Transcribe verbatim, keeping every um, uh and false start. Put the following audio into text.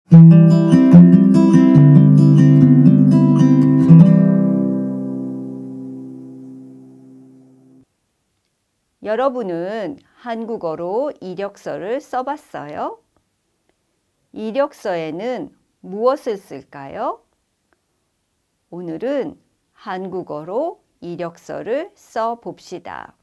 여러분은 한국어로 이력서를 써봤어요? 이력서에는 무엇을 쓸까요? 오늘은 한국어로 이력서를 써 봅시다.